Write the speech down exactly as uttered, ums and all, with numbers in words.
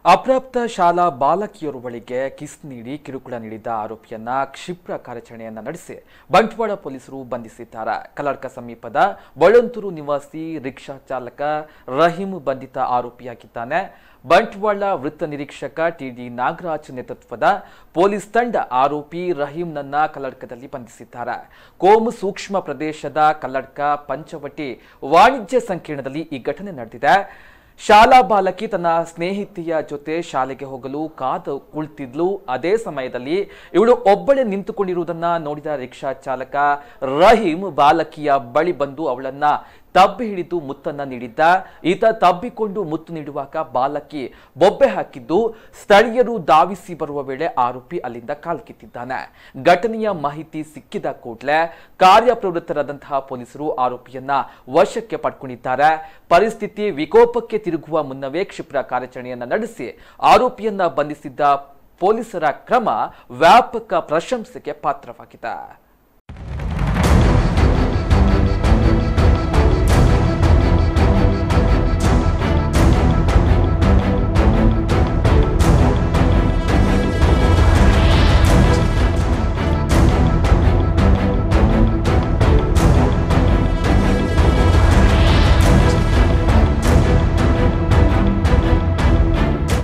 ಅಪ್ರಾಪ್ತ ಶಾಲಾ ಬಾಲಕಿಯೊಬ್ಬಳಿಗೆ ಕಿಸ್ ನೀಡಿ ಕಿರುಕುಳ ನೀಡಿದ ಆರೋಪಿಯನ್ನ ಕ್ಷಿಪ್ರ ಕಾರ್ಯಾಚರಣೆಯನ್ನ ನಡೆಸಿ ಬಂಟ್ವಾಳ ಪೊಲೀಸರು ಬಂಧಿಸಿದ್ದಾರೆ. ಕಲ್ಲಡ್ಕ ಸಮೀಪದ ಬಳ್ಳಂತೂರು ನಿವಾಸಿ ರಿಕ್ಷಾ ಚಾಲಕ ರಹೀಂ ಬಂಧಿತ ಆರೋಪಿಯಾಗಿದ್ದಾನೆ. ಬಂಟ್ವಾಳ ವೃತ್ತ ನಿರೀಕ್ಷಕ ಟಿಡಿ ನಾಗರಾಜ್ ನೇತೃತ್ವದ ಪೊಲೀಸ್ ತಂಡ ಆರೋಪಿ ರಹೀಂನನ್ನ ಕಲ್ಲಡ್ಕದಲ್ಲಿ ಬಂಧಿಸಿದ್ದಾರೆ. ಕೋಮು ಸೂಕ್ಷ್ಮ ಪ್ರದೇಶದ ಕಲ್ಲಡ್ಕ ಪಂಚವಟಿ ವಾಣಿಜ್ಯ ಸಂಕೀರ್ಣದಲ್ಲಿ ಈ ಘಟನೆ ನಡೆದಿದೆ. ಶಾಲಾ ಬಾಲಕಿ ತನ್ನ ಸ್ನೇಹಿತೆಯ ಜೊತೆ ಶಾಲೆಗೆ ಹೋಗಲು ಕಾದು ಕುಳಿತಿದ್ಲು. ಅದೇ ಸಮಯದಲ್ಲಿ ಇವಳು ಒಬ್ಬಳೇ ನಿಂತುಕೊಂಡಿರುವುದನ್ನ ನೋಡಿದ ರಿಕ್ಷಾ ಚಾಲಕ ರಹೀಂ ಬಾಲಕಿಯ ಬಳಿ ಬಂದು ಅವಳನ್ನ ತಬ್ಬಿ ಹಿಡಿದು ಮುತ್ತನ್ನ ನೀಡಿದ್ದ. ಈತ ತಬ್ಬಿಕೊಂಡು ಮುತ್ತು ನೀಡುವಾಗ ಬಾಲಕಿ ಬೊಬ್ಬೆ ಹಾಕಿದ್ದು ಸ್ಥಳೀಯರು ಧಾವಿಸಿ ಬರುವ ವೇಳೆ ಆರೋಪಿ ಅಲ್ಲಿಂದ ಕಾಲ್ಕಿತ್ತಿದ್ದಾನೆ. ಘಟನೆಯ ಮಾಹಿತಿ ಸಿಕ್ಕಿದ ಕೂಡಲೇ ಕಾರ್ಯಪ್ರವೃತ್ತರಾದಂತಹ ಪೊಲೀಸರು ಆರೋಪಿಯನ್ನ ವಶಕ್ಕೆ ಪಡ್ಕೊಂಡಿದ್ದಾರೆ. ಪರಿಸ್ಥಿತಿ ವಿಕೋಪಕ್ಕೆ ತಿರುಗುವ ಮುನ್ನವೇ ಕ್ಷಿಪ್ರ ಕಾರ್ಯಾಚರಣೆಯನ್ನ ನಡೆಸಿ ಆರೋಪಿಯನ್ನ ಬಂಧಿಸಿದ್ದ ಪೊಲೀಸರ ಕ್ರಮ ವ್ಯಾಪಕ ಪ್ರಶಂಸೆಗೆ ಪಾತ್ರವಾಗಿದೆ.